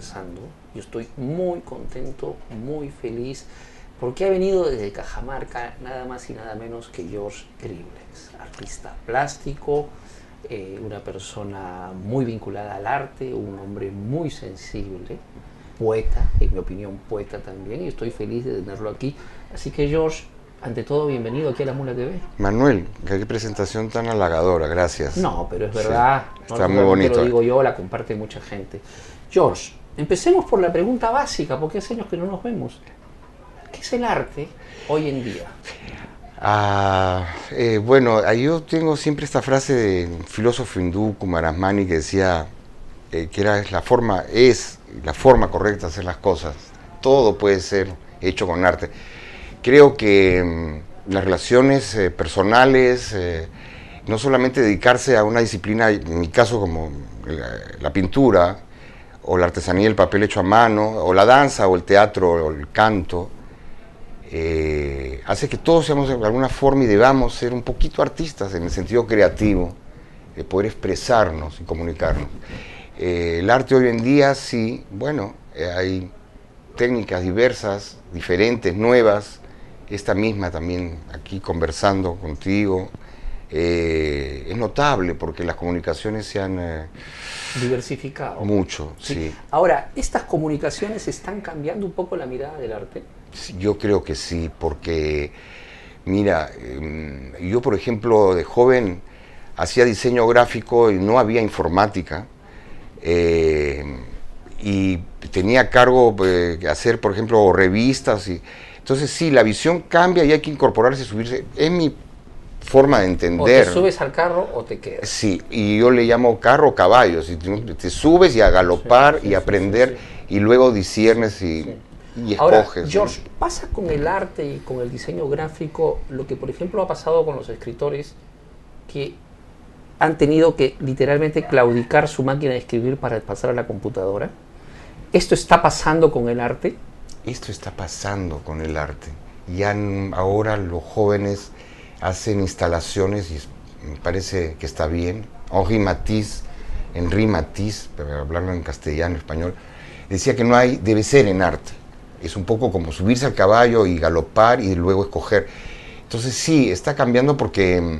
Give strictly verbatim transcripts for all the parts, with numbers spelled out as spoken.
conversando. Yo estoy muy contento, muy feliz, porque ha venido desde Cajamarca nada más y nada menos que George Griblex, artista plástico, eh, una persona muy vinculada al arte, un hombre muy sensible, poeta, en mi opinión poeta también, y estoy feliz de tenerlo aquí. Así que George, ante todo, bienvenido aquí a La Mula T V. Manuel, qué presentación tan halagadora, gracias. No, pero es verdad, Sí, no está muy bonito. Lo digo yo, la comparte mucha gente. George, empecemos por la pregunta básica, porque hace años que no nos vemos. ¿Qué es el arte hoy en día? Ah, eh, bueno, yo tengo siempre esta frase de un filósofo hindú, Kumarasmani, que decía eh, que era la forma, es la forma correcta de hacer las cosas. Todo puede ser hecho con arte. Creo que mmm, las relaciones eh, personales, eh, no solamente dedicarse a una disciplina, en mi caso como la, la pintura, o la artesanía, el papel hecho a mano, o la danza, o el teatro, o el canto, eh, hace que todos seamos de alguna forma y debamos ser un poquito artistas en el sentido creativo, de poder expresarnos y comunicarnos. Eh, el arte hoy en día, sí, bueno, eh, hay técnicas diversas, diferentes, nuevas. Esta misma también aquí conversando contigo, eh, es notable porque las comunicaciones se han eh, diversificado mucho. Sí. Sí. Ahora, ¿estas comunicaciones están cambiando un poco la mirada del arte? Sí, yo creo que sí, porque mira, eh, yo por ejemplo de joven hacía diseño gráfico y no había informática, eh, y tenía a cargo eh, hacer por ejemplo revistas y entonces sí, la visión cambia y hay que incorporarse, subirse. Es mi forma de entender. O te subes al carro o te quedas. Sí, y yo le llamo carro o caballo. Si te, te subes y a galopar sí, sí, y aprender sí, sí, sí. y luego disiernes y, sí. y Ahora, escoges. George, ¿no? ¿Pasa con el arte y con el diseño gráfico lo que por ejemplo ha pasado con los escritores que han tenido que literalmente claudicar su máquina de escribir para pasar a la computadora? ¿Esto está pasando con el arte? Esto está pasando con el arte. Ya ahora los jóvenes hacen instalaciones y me parece que está bien. Henri Matisse, Henri Matisse, para hablarlo en castellano, español, decía que no hay, debe ser en arte. Es un poco como subirse al caballo y galopar y luego escoger. Entonces sí, está cambiando porque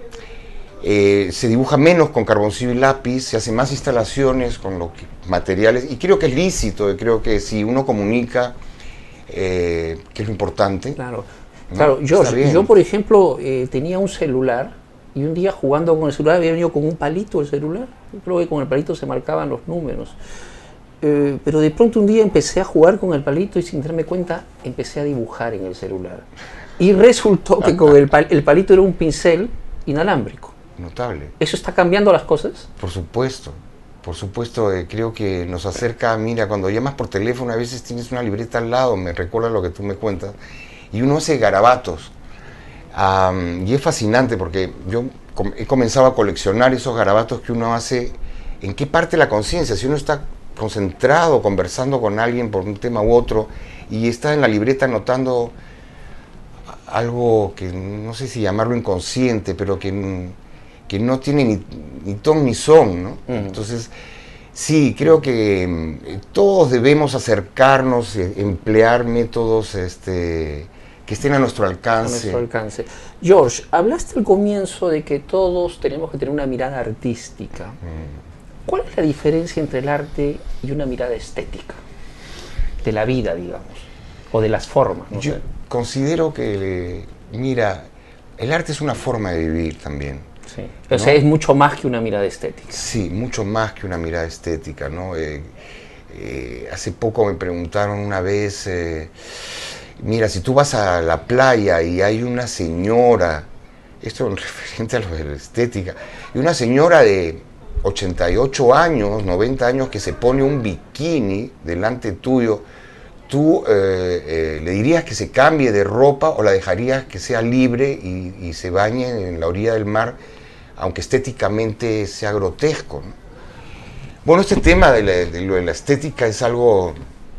eh, se dibuja menos con carboncillo y lápiz, se hacen más instalaciones con los materiales y creo que es lícito, creo que si uno comunica, Eh, que es lo importante. Claro, ¿no? claro. George, yo por ejemplo eh, tenía un celular y un día jugando con el celular había venido con un palito el celular. Yo creo que con el palito se marcaban los números. Eh, pero de pronto un día empecé a jugar con el palito y sin darme cuenta empecé a dibujar en el celular. Y resultó que con el, pal el palito era un pincel inalámbrico. Notable. ¿Eso está cambiando las cosas? Por supuesto. Por supuesto, eh, creo que nos acerca, mira, cuando llamas por teléfono a veces tienes una libreta al lado, me recuerda lo que tú me cuentas, y uno hace garabatos. Um, y es fascinante porque yo com he comenzado a coleccionar esos garabatos que uno hace, en qué parte de la conciencia, si uno está concentrado, conversando con alguien por un tema u otro, y está en la libreta anotando algo que no sé si llamarlo inconsciente, pero que... que no tiene ni, ni ton ni son, ¿no? Uh-huh. Entonces, sí, creo que eh, todos debemos acercarnos, eh, emplear métodos este, que estén a nuestro alcance. A nuestro alcance. George, hablaste al comienzo de que todos tenemos que tener una mirada artística. Mm. ¿Cuál es la diferencia entre el arte y una mirada estética? De la vida, digamos, o de las formas. No Yo sé. considero que, mira, el arte es una forma de vivir también. Sí. O sea, ¿no? Es mucho más que una mirada estética. Sí, mucho más que una mirada estética, ¿no? Eh, eh, hace poco me preguntaron una vez, eh, mira, si tú vas a la playa y hay una señora, esto es referente a lo de la estética, y una señora de ochenta y ocho años, noventa años, que se pone un bikini delante tuyo, ¿tú eh, eh, le dirías que se cambie de ropa o la dejarías que sea libre y, y se bañe en la orilla del mar, aunque estéticamente sea grotesco, ¿no? Bueno, este tema de, la, de lo de la estética es algo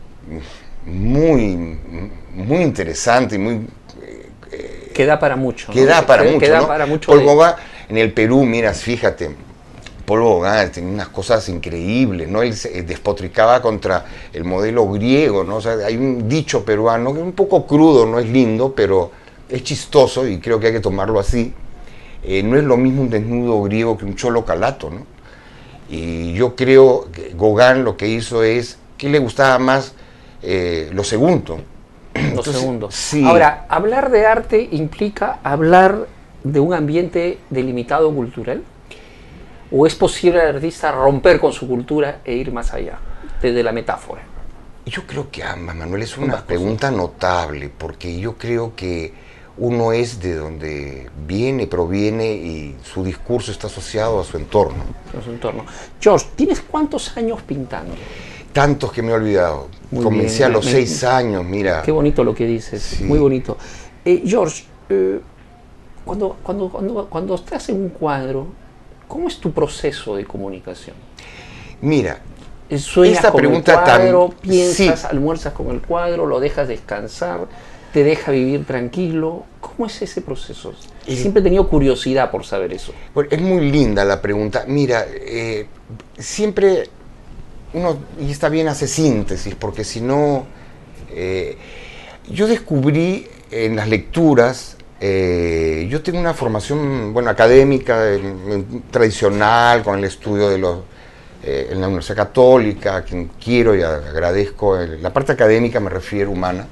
muy, muy interesante y muy... Eh, que da para mucho. Que ¿no? da para que, mucho, que da ¿no? para mucho Por de... como va en el Perú, miras, fíjate, Leopoldo Gauguin tenía unas cosas increíbles, ¿no? Él se despotricaba contra el modelo griego, ¿no? O sea, hay un dicho peruano que es un poco crudo, no es lindo, pero es chistoso y creo que hay que tomarlo así. Eh, no es lo mismo un desnudo griego que un cholo calato, ¿no? Y yo creo que Gauguin lo que hizo es, que le gustaba más eh, lo segundo. Lo Entonces, segundo. sí. Ahora, hablar de arte implica hablar de un ambiente delimitado cultural. ¿O es posible al artista romper con su cultura e ir más allá, desde la metáfora? Yo creo que ambas, Manuel, es una Ambas pregunta cosas. notable, porque yo creo que uno es de donde viene, proviene y su discurso está asociado a su entorno. En su entorno. George, ¿tienes cuántos años pintando? Tantos que me he olvidado. Muy Comencé bien, a los me- seis años, mira. Qué bonito lo que dices, Sí. muy bonito. Eh, George, eh, cuando, cuando, cuando, cuando estás en un cuadro, ¿cómo es tu proceso de comunicación? Mira, ¿Sueñas esta con pregunta el cuadro, tam- piensas, sí. almuerzas con el cuadro, lo dejas descansar, te deja vivir tranquilo? ¿Cómo es ese proceso? El- Siempre he tenido curiosidad por saber eso. Bueno, es muy linda la pregunta. Mira, eh, siempre uno, y está bien, hace síntesis, porque si no, eh, yo descubrí en las lecturas, eh, yo tengo una formación, bueno, académica, en- en- tradicional, con el estudio de los, eh, en la Universidad Católica, a quien quiero y agradezco, el- la parte académica me refiero, humana.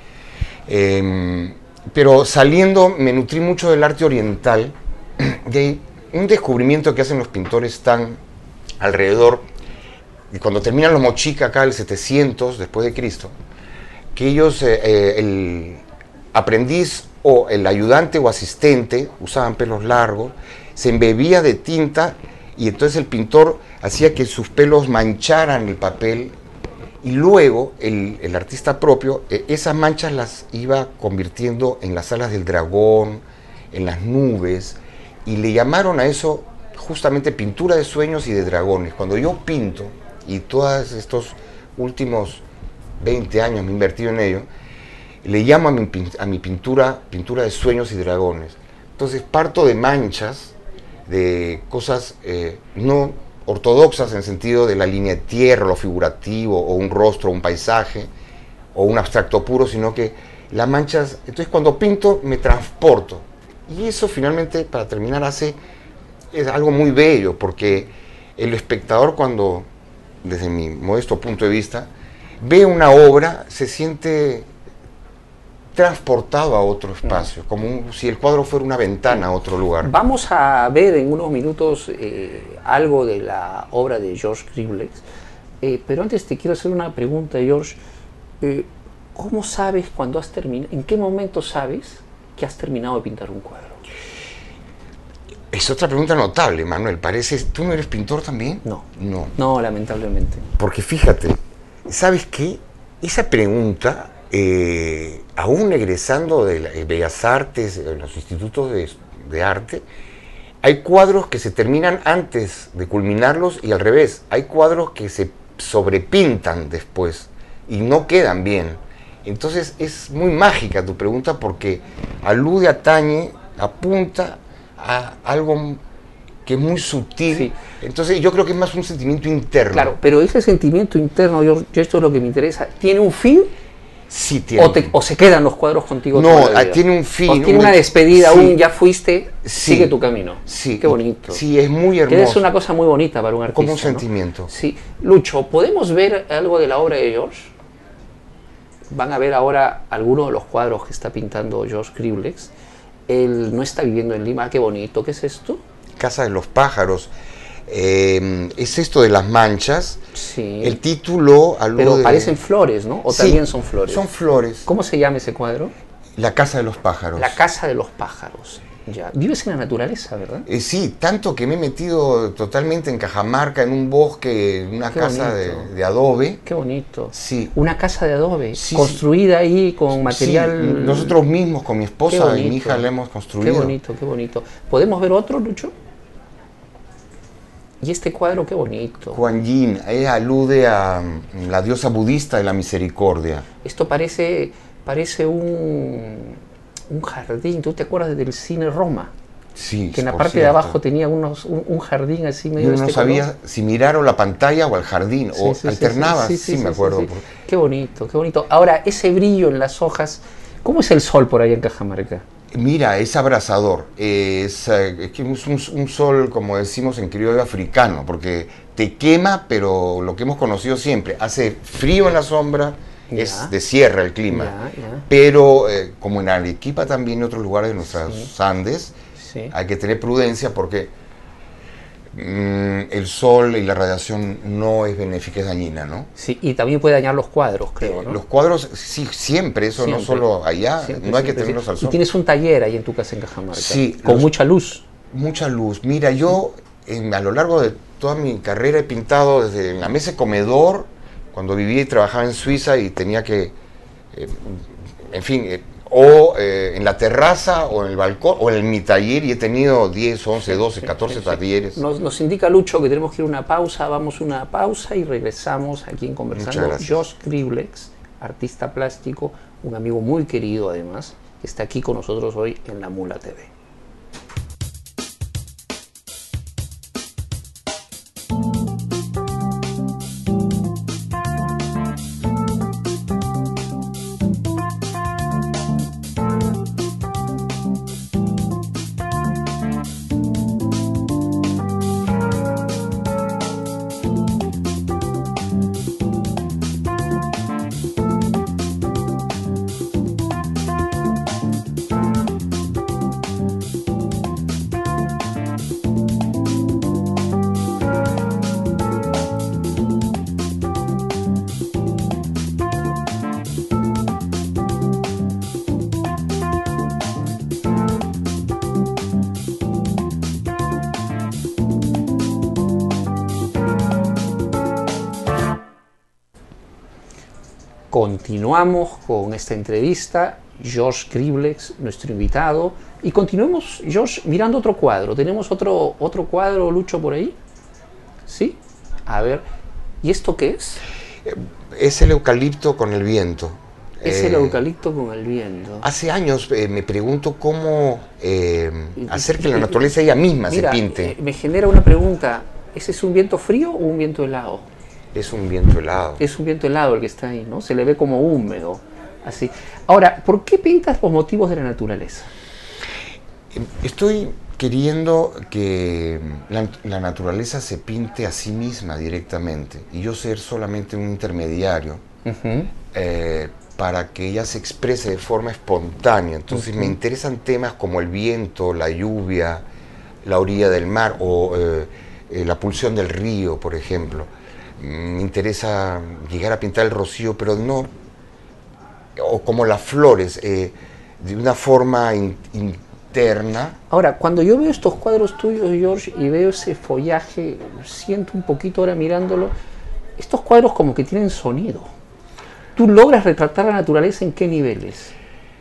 Eh, pero saliendo me nutrí mucho del arte oriental, de un descubrimiento que hacen los pintores tan alrededor, y cuando terminan los mochica acá, el setecientos después de Cristo, que ellos, eh, eh, el aprendiz o el ayudante o asistente, usaban pelos largos, se embebía de tinta y entonces el pintor hacía que sus pelos mancharan el papel. Y luego el, el artista propio, eh, esas manchas las iba convirtiendo en las alas del dragón, en las nubes, y le llamaron a eso justamente pintura de sueños y de dragones. Cuando yo pinto, y todos estos últimos veinte años me he invertido en ello, le llamo a mi, a mi pintura pintura de sueños y dragones. Entonces parto de manchas, de cosas eh, no ortodoxas en el sentido de la línea de tierra, lo figurativo, o un rostro, un paisaje, o un abstracto puro, sino que las manchas, entonces cuando pinto me transporto. Y eso finalmente, para terminar, hace, es algo muy bello, porque el espectador cuando, desde mi modesto punto de vista, ve una obra, se siente transportado a otro espacio, como un, si el cuadro fuera una ventana a otro lugar. Vamos a ver en unos minutos eh, algo de la obra de George Scribler, eh, pero antes te quiero hacer una pregunta, George. Eh, ¿Cómo sabes cuando has terminado, en qué momento sabes que has terminado de pintar un cuadro? Es otra pregunta notable, Manuel. Parece, ¿tú no eres pintor también? No. No. No, lamentablemente. Porque fíjate, ¿sabes qué? Esa pregunta, eh, aún egresando de la, de Bellas Artes, de los institutos de, de arte, hay cuadros que se terminan antes de culminarlos y al revés. Hay cuadros que se sobrepintan después y no quedan bien. Entonces es muy mágica tu pregunta porque alude, atañe, apunta a algo que es muy sutil. Sí. Entonces yo creo que es más un sentimiento interno. Claro, pero ese sentimiento interno, yo, yo esto es lo que me interesa, ¿tiene un fin Sí tiene. o, te- o se quedan los cuadros contigo No, toda la ah, vida? tiene un fin, O tiene un- una despedida, sí. un ya fuiste, Sí. sigue tu camino. Sí. Qué bonito. Sí, es muy Que hermoso. es una cosa muy bonita para un artista. Como un ¿no? sentimiento. Sí. Lucho, ¿podemos ver algo de la obra de George? Van a ver ahora algunos de los cuadros que está pintando George Scribler. Él no está viviendo en Lima. Qué bonito. ¿Qué es esto? Casa de los pájaros. Eh, es esto de las manchas. Sí. El título alude... Pero parecen flores, ¿no? ¿O Sí, también son flores? Son flores. ¿Cómo se llama ese cuadro? La casa de los pájaros. La casa de los pájaros. Ya. Vives en la naturaleza, ¿verdad? Eh, sí, tanto que me he metido totalmente en Cajamarca, en un bosque, en una Qué casa de, bonito. de adobe. Qué bonito. Sí. Una casa de adobe, Sí, construida ahí con material... Sí, nosotros mismos con mi Qué esposa y bonito. mi hija la hemos construido. Qué bonito, qué bonito. ¿Podemos ver otro, Lucho? Y este cuadro, qué bonito. Kuan Yin, ella alude a mm, la diosa budista de la misericordia. Esto parece, parece un, un jardín. ¿Tú te acuerdas del cine Roma? Sí, que en la por parte cierto. de abajo tenía unos, un, un jardín así medio Yo de no este sabía color. si mirar o la pantalla o al jardín, Sí, o sí, sí, alternabas, sí, sí, sí, sí, me sí, acuerdo. sí, sí. Qué bonito, qué bonito. Ahora, ese brillo en las hojas, ¿cómo es el sol por ahí en Cajamarca? Mira, es abrasador, es, eh, es que es un, un sol, como decimos en criollo, africano, porque te quema, pero lo que hemos conocido siempre, hace frío en la sombra, es Ya, de sierra el clima, ya, ya. pero eh, como en Arequipa también y otros lugares de nuestros Sí, Andes, sí. hay que tener prudencia porque mm, el sol y la radiación no es benéfica, es dañina, ¿no? Sí, y también puede dañar los cuadros, creo, Eh, ¿no? los cuadros, sí, siempre, eso no Siempre, solo allá, siempre, no hay que siempre, tenerlos sí. al Y sol. tienes un taller ahí en tu casa en Cajamarca, Sí, con los- mucha luz. mucha luz. Mira, yo en- a lo largo de toda mi carrera he pintado desde en la mesa de comedor, cuando vivía y trabajaba en Suiza y tenía que, eh, en fin, eh, o eh, en la terraza o en el balcón o en mi taller, y he tenido diez, once, doce, Sí, catorce sí, sí. talleres. Nos, nos indica Lucho que tenemos que ir a una pausa, vamos a una pausa y regresamos aquí en Conversando. Muchas gracias. Josh Scribblex, artista plástico, un amigo muy querido además, que está aquí con nosotros hoy en La Mula T V. Continuamos con esta entrevista, Josh Scribblex, nuestro invitado, y continuemos, Josh, mirando otro cuadro. ¿Tenemos otro, otro cuadro, Lucho, por ahí? ¿Sí? A ver, ¿y esto qué es? Es el eucalipto con el viento. Es Eh, el eucalipto con el viento. Hace años eh, me pregunto cómo eh, hacer que la naturaleza ella misma Mira, se pinte. eh, me genera una pregunta. ¿Ese es un viento frío o un viento helado? Es un viento helado. Es un viento helado el que está ahí, ¿no? Se le ve como húmedo, así. Ahora, ¿por qué pintas los motivos de la naturaleza? Estoy queriendo que la, la naturaleza se pinte a sí misma directamente y yo ser solamente un intermediario Uh-huh. eh, para que ella se exprese de forma espontánea. Entonces Uh-huh. me interesan temas como el viento, la lluvia, la orilla del mar o eh, eh, la pulsión del río, por ejemplo. Me interesa llegar a pintar el rocío, pero no, o como las flores, eh, de una forma in, interna. Ahora, cuando yo veo estos cuadros tuyos, George, y veo ese follaje, siento un poquito ahora mirándolo, estos cuadros como que tienen sonido. ¿Tú logras retratar la naturaleza en qué niveles?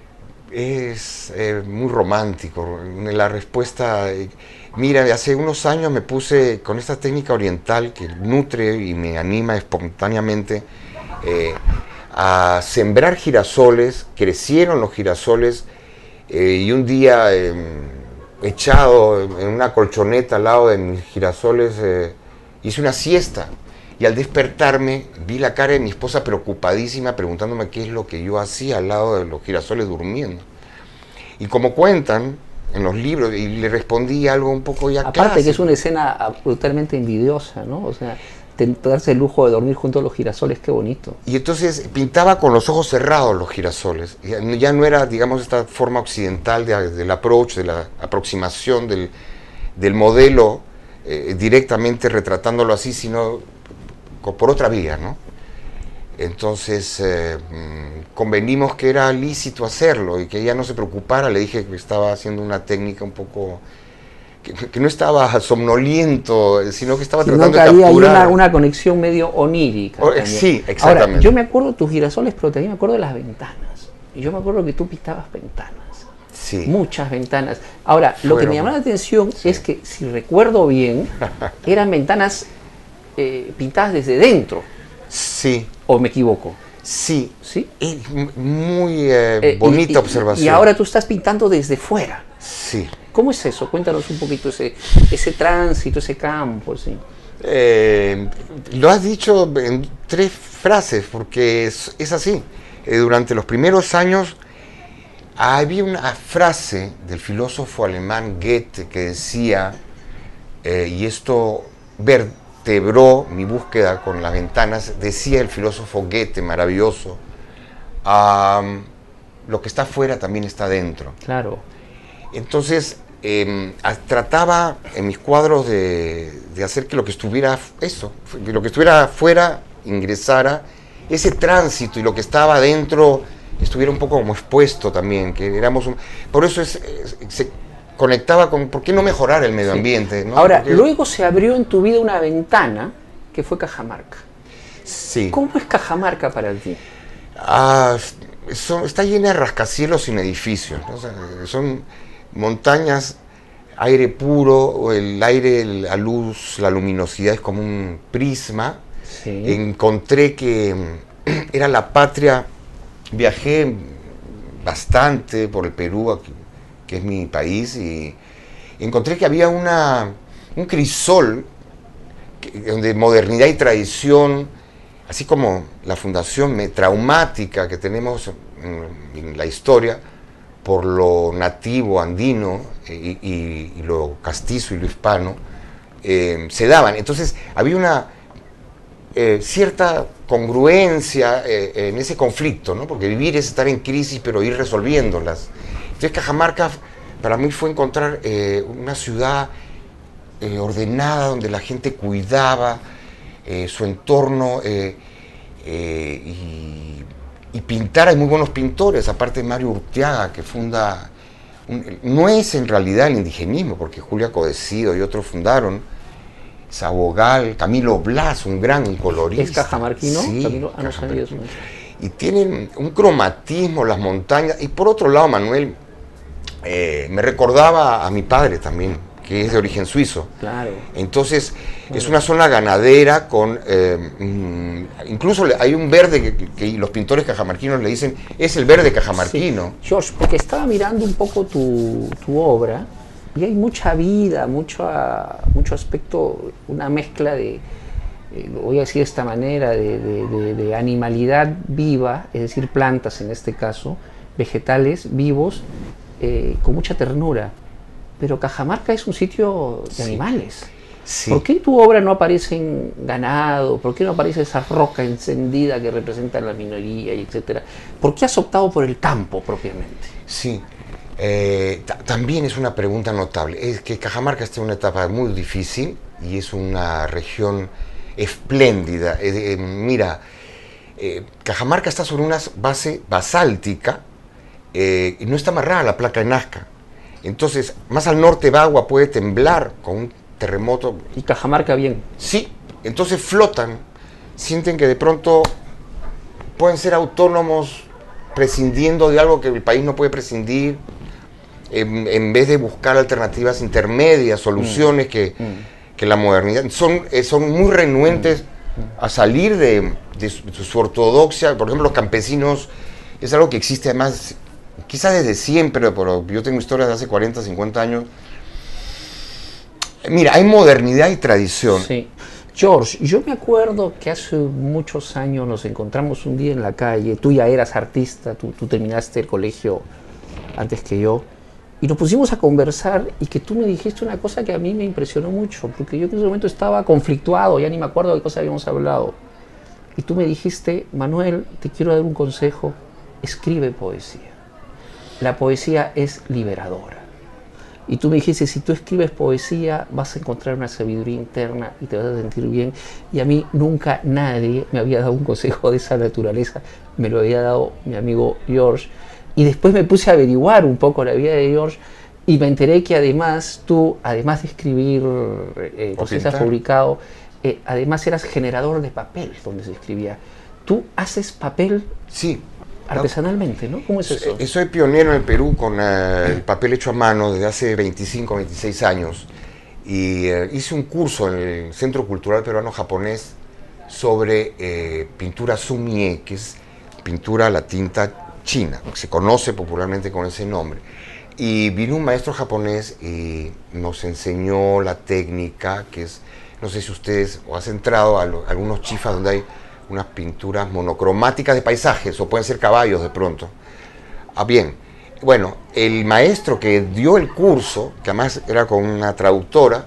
Es eh, muy romántico. La respuesta, eh, mira, hace unos años me puse con esta técnica oriental que nutre y me anima espontáneamente eh, a sembrar girasoles. Crecieron los girasoles eh, y un día eh, echado en una colchoneta al lado de mis girasoles eh, hice una siesta. Y al despertarme vi la cara de mi esposa preocupadísima preguntándome qué es lo que yo hacía al lado de los girasoles durmiendo. Y como cuentan en los libros, y le respondí algo un poco ya Aparte clásico. que es una escena brutalmente envidiosa, ¿no? O sea, darse el lujo de dormir junto a los girasoles, qué bonito. Y entonces pintaba con los ojos cerrados los girasoles. Ya no era, digamos, esta forma occidental de, del approach, de la aproximación del, del modelo eh, directamente retratándolo así, sino por otra vía, ¿no? Entonces eh, convenimos que era lícito hacerlo y que ella no se preocupara. Le dije que estaba haciendo una técnica un poco que, que no estaba somnoliento, sino que estaba Sino tratando que de había capturar ahí una, una conexión medio onírica. Oh, sí, exactamente. Ahora, yo me acuerdo de tus girasoles, pero también me acuerdo de las ventanas. Y yo me acuerdo que tú pintabas ventanas. Sí. Muchas ventanas. Ahora, lo Fueron, que me llamó la atención sí. es que, si recuerdo bien, eran ventanas eh, pintadas desde dentro. Sí. ¿O me equivoco? Sí. ¿Sí? Es muy eh, Eh, bonita y, y, observación. Y ahora tú estás pintando desde fuera. Sí. ¿Cómo es eso? Cuéntanos un poquito ese, ese tránsito, ese campo, ¿sí? Eh, lo has dicho en tres frases, porque es, es así. Eh, durante los primeros años había una frase del filósofo alemán Goethe que decía, eh, y esto vertebró mi búsqueda con las ventanas, decía el filósofo Goethe, maravilloso, um, lo que está afuera también está dentro. Claro. Entonces, eh, trataba en mis cuadros de, de hacer que lo que estuviera, eso, que lo que estuviera afuera ingresara, ese tránsito, y lo que estaba adentro estuviera un poco como expuesto también, que éramos un, por eso es, es, se conectaba con, ¿por qué no mejorar el medio ambiente? Sí. ¿No? Ahora, Porque, luego se abrió en tu vida una ventana que fue Cajamarca. Sí. ¿Cómo es Cajamarca para ti? Ah, son, está llena de rascacielos sin edificios, ¿no? O sea, son montañas, aire puro, el aire, la luz, la luminosidad es como un prisma. Sí. Encontré que era la patria, viajé bastante por el Perú, aquí, que es mi país, y encontré que había una, un crisol que, donde modernidad y tradición, así como la fundación traumática que tenemos en, en la historia, por lo nativo andino y, y, y lo castizo y lo hispano, eh, se daban. Entonces había una eh, cierta congruencia eh, en ese conflicto, ¿no? Porque vivir es estar en crisis, pero ir resolviéndolas. Entonces Cajamarca para mí fue encontrar eh, una ciudad eh, ordenada, donde la gente cuidaba eh, su entorno eh, eh, y y pintar. Hay muy buenos pintores, aparte de Mario Urteaga, que funda, un, no es en realidad el indigenismo, porque Julia Codecido y otros fundaron, Sabogal, Camilo Blas, un gran colorista. ¿Es cajamarquino? Sí, Camilo, ah, no sabía eso. Y tienen un cromatismo, las montañas, y por otro lado Manuel eh, me recordaba a mi padre también, que es de origen suizo. Claro. Entonces, bueno, es una zona ganadera con... Eh, incluso hay un verde que, que los pintores cajamarquinos le dicen, es el verde cajamarquino. Sí. George, porque estaba mirando un poco tu, tu obra, y hay mucha vida, mucho, mucho aspecto, una mezcla de, eh, lo voy a decir de esta manera, de, de, de, de animalidad viva, es decir, plantas en este caso, vegetales vivos, eh, con mucha ternura. Pero Cajamarca es un sitio de sí. animales. Sí. ¿Por qué en tu obra no aparecen ganado? ¿Por qué no aparece esa roca encendida que representa la minoría, y etcétera? ¿Por qué has optado por el campo propiamente? Sí, eh, también es una pregunta notable. Es que Cajamarca está en una etapa muy difícil y es una región espléndida. Eh, eh, mira, eh, Cajamarca está sobre una base basáltica eh, y no está amarrada a la placa de Nazca. Entonces, más al norte Bagua puede temblar con un terremoto. ¿Y Cajamarca bien? Sí, entonces flotan, sienten que de pronto pueden ser autónomos prescindiendo de algo que el país no puede prescindir, en, en vez de buscar alternativas intermedias, soluciones mm. que, mm. que la modernidad. Son, eh, son muy renuentes mm. a salir de, de, su, de su ortodoxia. Por ejemplo, los campesinos, es algo que existe además... quizás desde siempre, pero yo tengo historias de hace cuarenta, cincuenta años. Mira, hay modernidad y tradición. Sí. George, yo me acuerdo que hace muchos años nos encontramos un día en la calle, tú ya eras artista, tú, tú terminaste el colegio antes que yo, y nos pusimos a conversar y que tú me dijiste una cosa que a mí me impresionó mucho, porque yo en ese momento estaba conflictuado, ya ni me acuerdo de qué cosa habíamos hablado. Y tú me dijiste, Manuel, te quiero dar un consejo, escribe poesía. La poesía es liberadora. Y tú me dijiste, si tú escribes poesía, vas a encontrar una sabiduría interna y te vas a sentir bien. Y a mí nunca nadie me había dado un consejo de esa naturaleza. Me lo había dado mi amigo George. Y después me puse a averiguar un poco la vida de George y me enteré que además tú, además de escribir eh, cosas que has publicado, eh, además eras generador de papel donde se escribía. ¿Tú haces papel? Sí. Artesanalmente, ¿no? ¿Cómo es eso? Soy pionero en el Perú con uh, el papel hecho a mano desde hace veinticinco, veintiséis años y uh, hice un curso en el Centro Cultural Peruano-Japonés sobre eh, pintura sumie, que es pintura a la tinta china, que se conoce popularmente con ese nombre. Y vino un maestro japonés y nos enseñó la técnica, que es, no sé si ustedes o has entrado a, lo, a algunos chifas donde hay unas pinturas monocromáticas de paisajes, o pueden ser caballos de pronto. Ah, bien, bueno, el maestro que dio el curso, que además era con una traductora,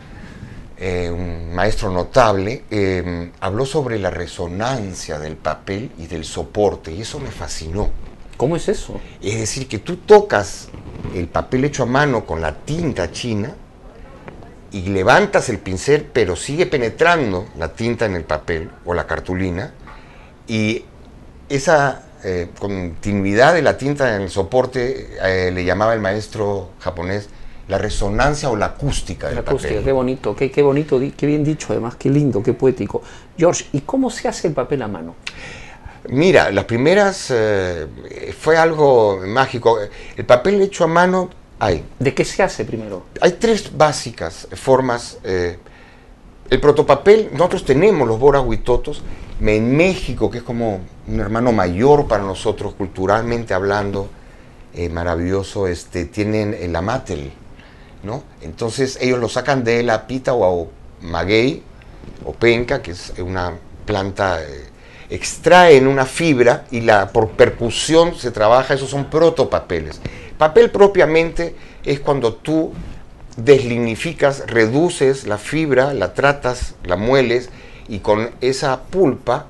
eh, un maestro notable, eh, habló sobre la resonancia del papel y del soporte, y eso me fascinó. ¿Cómo es eso? Es decir, que tú tocas el papel hecho a mano con la tinta china y levantas el pincel, pero sigue penetrando la tinta en el papel o la cartulina, y esa eh, continuidad de la tinta en el soporte eh, le llamaba el maestro japonés la resonancia o la acústica del la acústica, papel. qué bonito, qué, qué bonito, qué bien dicho además, qué lindo, qué poético. George, ¿y cómo se hace el papel a mano? Mira, las primeras eh, fue algo mágico. El papel hecho a mano hay. ¿De qué se hace primero? Hay tres básicas formas. Eh, el protopapel, nosotros tenemos los boras huitotos. En México, que es como un hermano mayor para nosotros, culturalmente hablando, eh, maravilloso, este, tienen el amatel, ¿no? Entonces ellos lo sacan de la pita o maguey o penca, que es una planta... Eh, extraen una fibra y la, por percusión se trabaja, esos son protopapeles. Papel propiamente es cuando tú deslignificas, reduces la fibra, la tratas, la mueles y con esa pulpa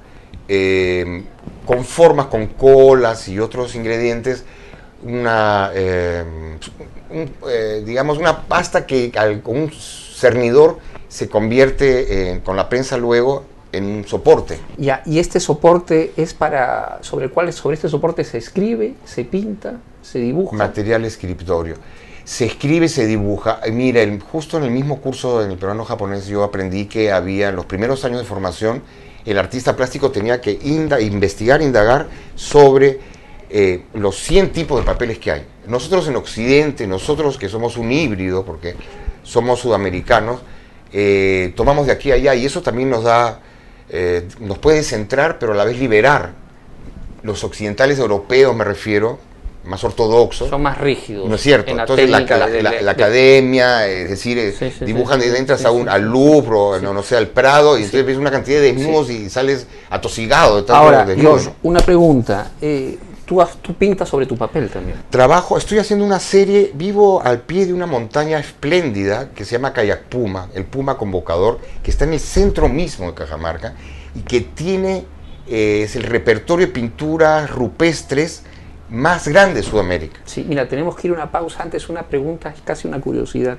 eh, conformas con colas y otros ingredientes una, eh, un, eh, digamos, una pasta que al, con un cernidor se convierte eh, con la prensa luego en un soporte. Ya, y este soporte es para, sobre el cual, sobre este soporte se escribe, se pinta, se dibuja. Material escritorio. Se escribe, se dibuja. Mira, el, justo en el mismo curso en el peruano japonés yo aprendí que había, en los primeros años de formación, el artista plástico tenía que inda, investigar, indagar sobre eh, los cien tipos de papeles que hay. Nosotros en Occidente, nosotros que somos un híbrido, porque somos sudamericanos, eh, tomamos de aquí a allá y eso también nos da... Eh, nos puede centrar, pero a la vez liberar. Los occidentales europeos, me refiero, más ortodoxos. Son más rígidos. No es cierto. La Entonces técnica, la, de, la, de, la de, academia, es decir, sí, sí, dibujan sí, y entras sí, a un, sí, al Louvre, o sí. no, no sé, al Prado, y sí. entonces ves una cantidad de desnudos sí. y sales atosigado de tanto Ahora, desnudo. George, una pregunta. Eh, Tú, tú pintas sobre tu papel también. Trabajo, estoy haciendo una serie, vivo al pie de una montaña espléndida que se llama Cayacpuma, el Puma Convocador, que está en el centro mismo de Cajamarca y que tiene, eh, es el repertorio de pinturas rupestres más grande de Sudamérica. Sí, mira, tenemos que ir a una pausa. Antes una pregunta, es casi una curiosidad.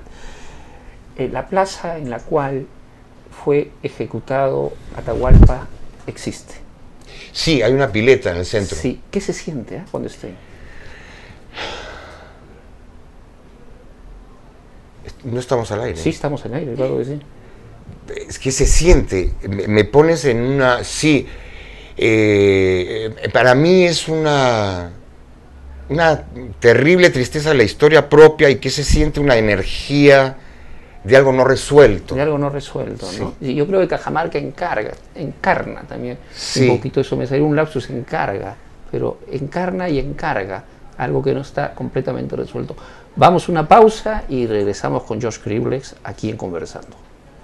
Eh, la plaza en la cual fue ejecutado Atahualpa existe. Sí, hay una pileta en el centro. Sí, ¿qué se siente eh, cuando esté? No estamos al aire. Sí, estamos al aire, claro que sí. Es que se siente, me, me pones en una... Sí, eh, para mí es una, una terrible tristeza la historia propia y que se siente una energía de algo no resuelto. De algo no resuelto, sí. ¿no? Y yo creo que Cajamarca encarga, encarna también. Sí. Un poquito eso, me salió un lapsus, encarga, pero encarna y encarga algo que no está completamente resuelto. Vamos a una pausa y regresamos con George Criblex aquí en Conversando.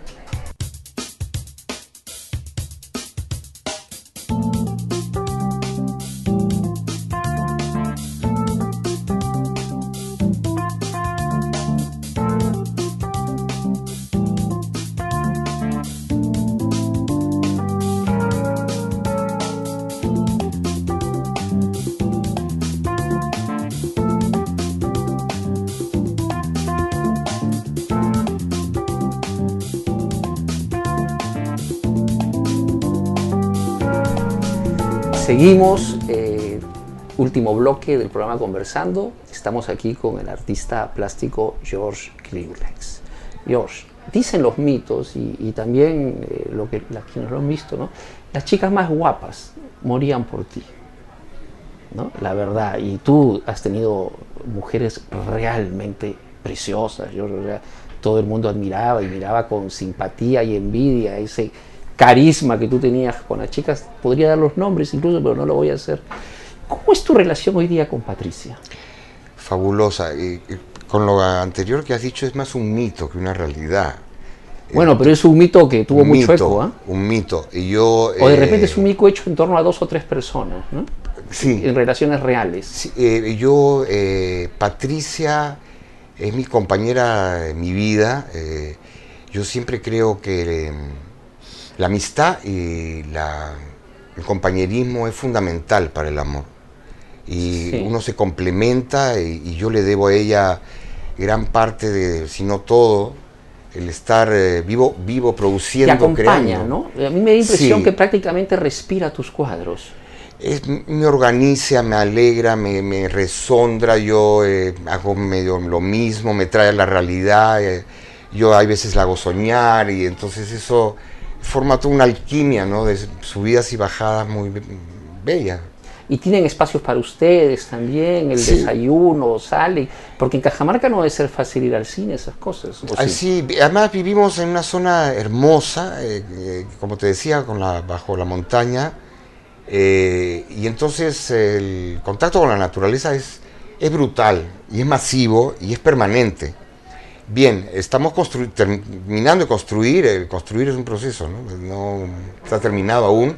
Seguimos, eh, último bloque del programa Conversando. Estamos aquí con el artista plástico George Criblex. George, dicen los mitos y, y también eh, lo que las quienes lo han visto, ¿no? Las chicas más guapas morían por ti, ¿no? La verdad. Y tú has tenido mujeres realmente preciosas. George, o sea, todo el mundo admiraba y miraba con simpatía y envidia ese carisma que tú tenías con las chicas. Podría dar los nombres incluso, pero no lo voy a hacer. ¿Cómo es tu relación hoy día con Patricia? fabulosa. Y, y con lo anterior que has dicho, es más un mito que una realidad. Bueno, pero es un mito que tuvo un mucho mito, eco, ¿eh? Un mito. Y yo, o de eh, repente es un mito hecho en torno a dos o tres personas, ¿no? Sí. En relaciones reales. Sí, eh, yo, eh, Patricia es mi compañera en mi vida. Eh, yo siempre creo que eh, la amistad y la, el compañerismo es fundamental para el amor. Y Sí. uno se complementa y, y yo le debo a ella gran parte de, si no todo, el estar eh, vivo, vivo produciendo, Te acompaña, creando. ¿no? A mí me da impresión Sí. que prácticamente respira tus cuadros. Es, me organiza, me alegra, me, me resondra, yo eh, hago medio lo mismo, me trae a la realidad, eh, yo hay veces la hago soñar y entonces eso forma toda una alquimia, ¿no? De subidas y bajadas muy bella. Y tienen espacios para ustedes también, el Sí. desayuno, salen, porque en Cajamarca no debe ser fácil ir al cine, esas cosas. ¿o Ay, sí? sí, además vivimos en una zona hermosa, eh, eh, como te decía, con la, bajo la montaña, eh, y entonces el contacto con la naturaleza es, es brutal, y es masivo, y es permanente. Bien, estamos terminando de construir, eh, construir es un proceso, ¿no? No está terminado aún,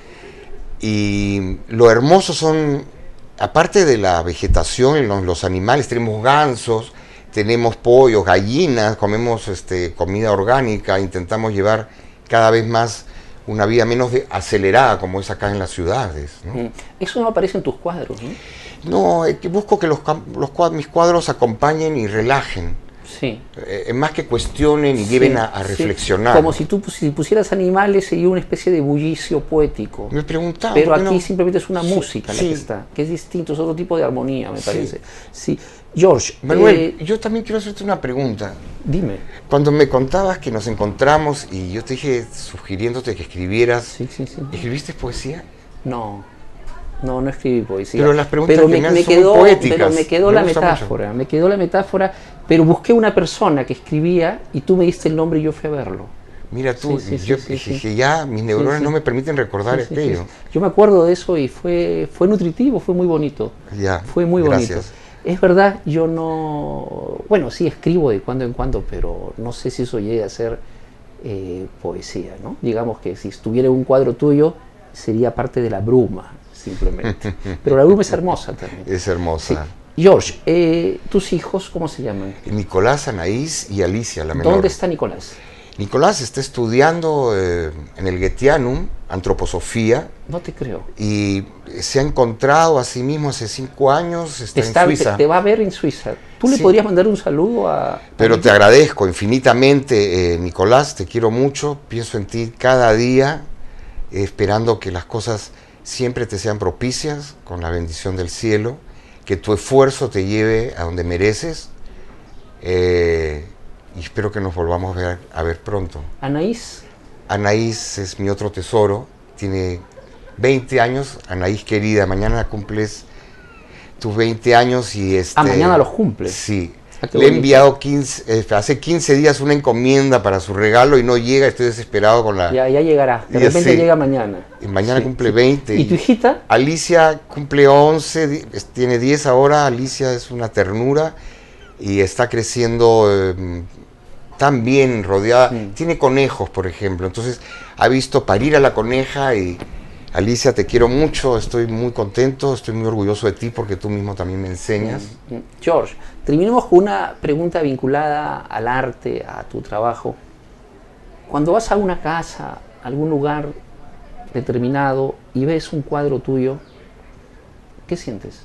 y lo hermoso son, aparte de la vegetación, los, los animales, tenemos gansos, tenemos pollos, gallinas, comemos este, comida orgánica, intentamos llevar cada vez más una vida menos de, acelerada como es acá en las ciudades, ¿no? Eso no aparece en tus cuadros, ¿no? No, eh, busco que los, los cuadros, mis cuadros acompañen y relajen. Sí. Eh, más que cuestionen y Sí, lleven a, a sí. reflexionar. Como si tú si pusieras animales sería una especie de bullicio poético. Me preguntaba. Pero aquí no? simplemente es una sí, música la sí. que está, que es distinto, es otro tipo de armonía, me Sí. parece. Sí. George, Manuel, eh, yo también quiero hacerte una pregunta. dime. Cuando me contabas que nos encontramos y yo te dije, sugiriéndote que escribieras, Sí, sí, sí. ¿escribiste poesía? No, no, no escribí poesía. Pero las preguntas pero que me, me me hacen son quedó, muy poéticas. Pero me quedó Me la gusta metáfora, me quedó la metáfora, pero busqué una persona que escribía y tú me diste el nombre y yo fui a verlo. Mira tú, Sí, sí, yo sí, sí, que sí. ya mis neuronas Sí, sí. no me permiten recordar Sí, sí, aquello. sí. Yo me acuerdo de eso y fue, fue nutritivo, fue muy bonito. Ya, Fue muy gracias. bonito. Es verdad, yo no... Bueno, sí escribo de cuando en cuando, pero no sé si eso llegue a ser eh, poesía, ¿no? Digamos que si estuviera un cuadro tuyo, sería parte de la bruma, simplemente. Pero la bruma es hermosa también. Es hermosa. Sí. George, eh, ¿tus hijos cómo se llaman? Nicolás, Anaís y Alicia, la menor. ¿Dónde está Nicolás? Nicolás está estudiando eh, en el Goetheanum, antroposofía, No te creo. y se ha encontrado a sí mismo hace cinco años, está, Está, en Suiza. te, te va a ver en Suiza. ¿Tú le Sí. podrías mandar un saludo a...? Pero a te agradezco infinitamente, eh, Nicolás, te quiero mucho, pienso en ti cada día, eh, esperando que las cosas siempre te sean propicias, con la bendición del cielo, que tu esfuerzo te lleve a donde mereces, eh, y espero que nos volvamos a ver, a ver pronto. Anaís. Anaís es mi otro tesoro, tiene veinte años, Anaís querida, mañana cumples tus veinte años y este... Ah, mañana los cumples. Sí. Ah, qué Le he bonito. enviado quince, eh, hace quince días una encomienda para su regalo y no llega, estoy desesperado con la... Ya, ya llegará. De Ya repente sé. llega mañana. Y mañana Sí, cumple sí. veinte. ¿Y tu hijita? Alicia cumple once, di- es- tiene diez ahora, Alicia es una ternura y está creciendo eh, tan bien rodeada. Mm. Tiene conejos, por ejemplo, entonces ha visto parir a la coneja y Alicia, te quiero mucho, estoy muy contento, estoy muy orgulloso de ti porque tú mismo también me enseñas. Mm, mm. George, terminemos con una pregunta vinculada al arte, a tu trabajo. Cuando vas a una casa, a algún lugar determinado y ves un cuadro tuyo, ¿qué sientes?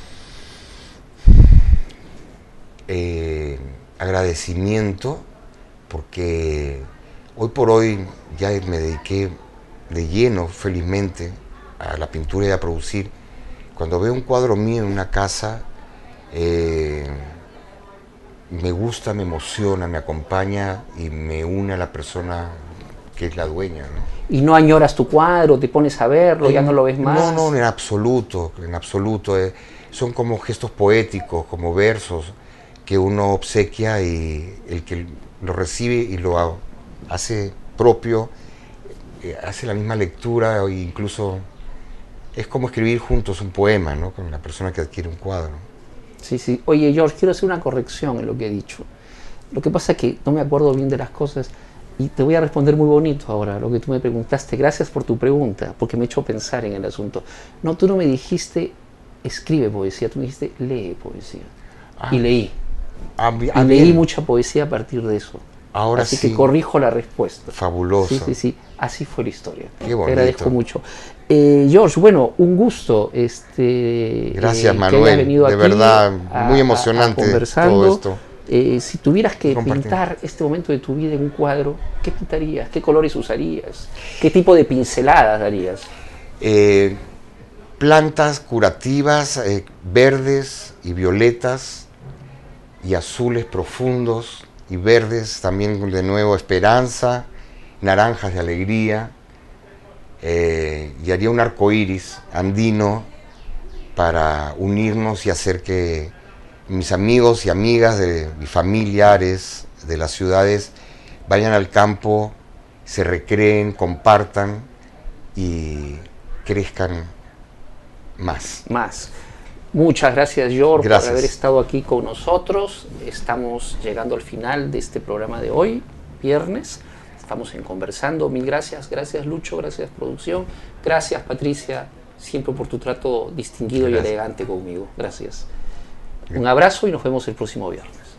Eh, agradecimiento porque hoy por hoy ya me dediqué de lleno, felizmente, a la pintura y a producir. Cuando veo un cuadro mío en una casa, eh, me gusta, me emociona, me acompaña y me une a la persona que es la dueña, ¿no? ¿Y no añoras tu cuadro, te pones a verlo, ya no lo ves más? No, no, en absoluto, en absoluto. Eh, son como gestos poéticos, como versos que uno obsequia y el que lo recibe y lo hace propio, eh, hace la misma lectura o incluso es como escribir juntos un poema, ¿no? Con la persona que adquiere un cuadro. Sí, sí. Oye, George, quiero hacer una corrección en lo que he dicho. Lo que pasa es que no me acuerdo bien de las cosas y te voy a responder muy bonito ahora lo que tú me preguntaste. Gracias por tu pregunta, porque me he hecho pensar en el asunto. No, tú no me dijiste escribe poesía, tú me dijiste lee poesía. Ah, y leí. ah, Y ah, leí bien. mucha poesía a partir de eso. Ahora Así sí. que corrijo la respuesta. Fabuloso. Sí, sí, sí. Así fue la historia. Qué Te bonito. agradezco mucho. Eh, George, bueno, un gusto. Este, Gracias, eh, Manuel. que hayas venido de aquí verdad, a, muy a- a emocionante conversando. todo esto. Eh, si tuvieras que Compartir. pintar este momento de tu vida en un cuadro, ¿qué pintarías? ¿Qué colores usarías? ¿Qué tipo de pinceladas darías? Eh, plantas curativas, eh, verdes y violetas y azules profundos y verdes también de nuevo esperanza, naranjas de alegría, eh, y haría un arco iris andino para unirnos y hacer que mis amigos y amigas de, y familiares de las ciudades vayan al campo, se recreen, compartan y crezcan más. Más. Muchas gracias, George, Gracias. por haber estado aquí con nosotros. Estamos llegando al final de este programa de hoy, viernes. Estamos en Conversando. Mil gracias. Gracias, Lucho. Gracias, producción. Gracias, Patricia, siempre por tu trato distinguido Gracias. y elegante conmigo. Gracias. Un abrazo y nos vemos el próximo viernes.